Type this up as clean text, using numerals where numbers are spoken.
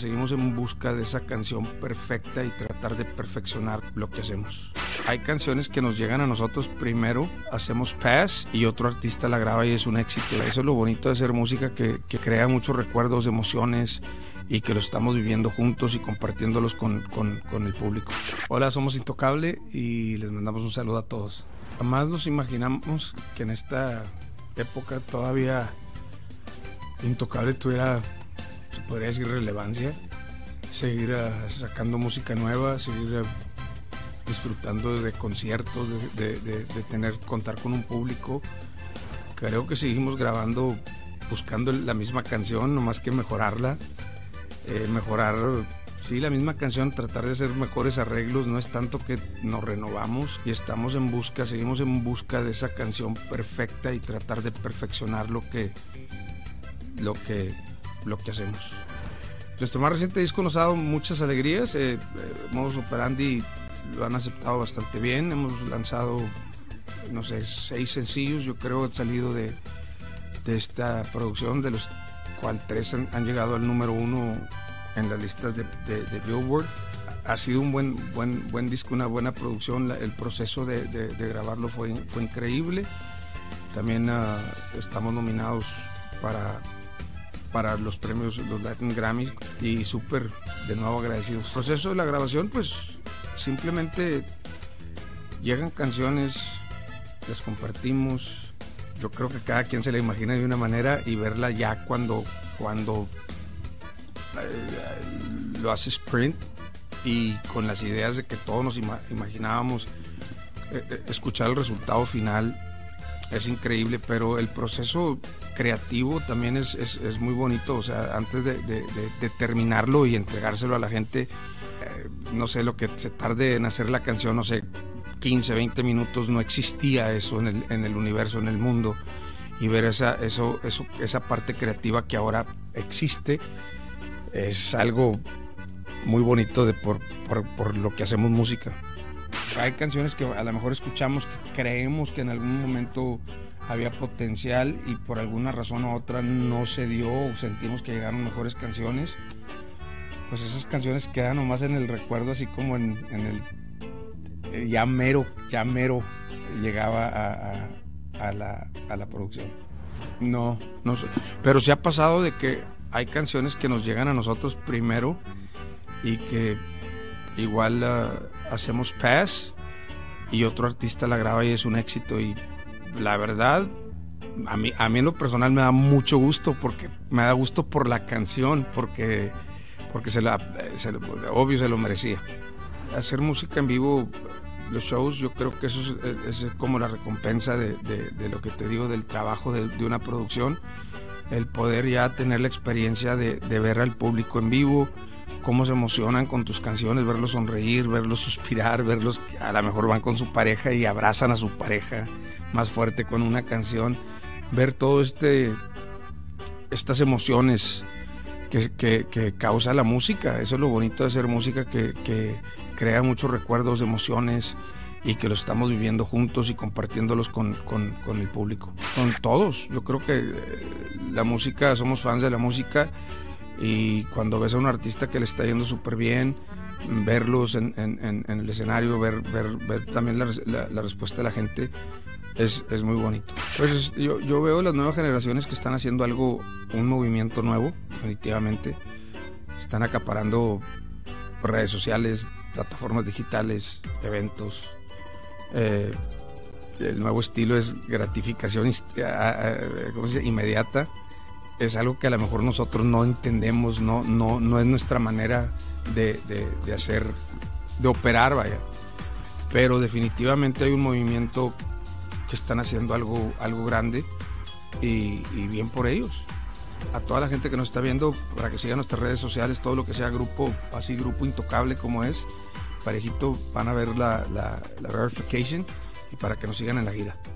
Seguimos en busca de esa canción perfecta y tratar de perfeccionar lo que hacemos. Hay canciones que nos llegan a nosotros primero, hacemos pass y otro artista la graba y es un éxito. Eso es lo bonito de hacer música, que crea muchos recuerdos, emociones y que lo estamos viviendo juntos y compartiéndolos con el público. Hola, somos Intocable y les mandamos un saludo a todos. Jamás nos imaginamos que en esta época todavía Intocable tuviera, se podría decir, relevancia, seguir sacando música nueva, seguir disfrutando de conciertos, de contar con un público. Creo que seguimos grabando, buscando la misma canción, nomás que mejorarla, mejorar, sí, la misma canción, tratar de hacer mejores arreglos. No es tanto que nos renovamos y estamos en busca, seguimos en busca de esa canción perfecta y tratar de perfeccionar lo que hacemos. Nuestro más reciente disco nos ha dado muchas alegrías. Modus Operandi lo han aceptado bastante bien. Hemos lanzado, no sé, 6 sencillos, yo creo, han salido de esta producción, de los cuales 3 han llegado al número 1 en las listas de Billboard. Ha sido un buen disco, una buena producción. El proceso de grabarlo fue increíble. También estamos nominados para los premios, los Latin Grammys, y súper, de nuevo, agradecidos. El proceso de la grabación, pues simplemente llegan canciones, las compartimos. Yo creo que cada quien se la imagina de una manera y verla ya cuando lo hace sprint y con las ideas de que todos nos imaginábamos, escuchar el resultado final es increíble, pero el proceso creativo también es muy bonito. O sea, antes de terminarlo y entregárselo a la gente, no sé, lo que se tarde en hacer la canción, no sé, 15, 20 minutos, no existía eso en el universo, en el mundo, y ver esa parte creativa que ahora existe es algo muy bonito por lo que hacemos música. Hay canciones que a lo mejor escuchamos, que creemos que en algún momento había potencial y por alguna razón u otra no se dio, o sentimos que llegaron mejores canciones. Pues esas canciones quedan nomás en el recuerdo, así como en el ya mero llegaba a la producción. No sé, pero sí ha pasado de que hay canciones que nos llegan a nosotros primero y que igual hacemos pass y otro artista la graba y es un éxito. Y la verdad, a mí en lo personal me da mucho gusto, porque me da gusto por la canción, porque obvio se lo merecía. Hacer música en vivo, los shows, yo creo que eso es como la recompensa de lo que te digo, del trabajo de una producción. El poder ya tener la experiencia de ver al público en vivo, cómo se emocionan con tus canciones, verlos sonreír, verlos suspirar, verlos que a lo mejor van con su pareja y abrazan a su pareja más fuerte con una canción, ver todo estas emociones que causa la música. Eso es lo bonito de hacer música, que crea muchos recuerdos, emociones, y que lo estamos viviendo juntos y compartiéndolos con el público, con todos. Yo creo que la música, somos fans de la música, y cuando ves a un artista que le está yendo súper bien, verlos en el escenario, ver también la respuesta de la gente, es muy bonito. Pues yo veo las nuevas generaciones que están haciendo un movimiento nuevo, definitivamente. Están acaparando redes sociales, plataformas digitales, eventos. El nuevo estilo es gratificación inmediata. Es algo que a lo mejor nosotros no entendemos, no es nuestra manera de hacer, de operar, vaya. Pero definitivamente hay un movimiento que están haciendo algo grande, y bien por ellos. A toda la gente que nos está viendo, para que sigan nuestras redes sociales, todo lo que sea grupo Intocable, como es, parejito, van a ver la verification, y para que nos sigan en la gira.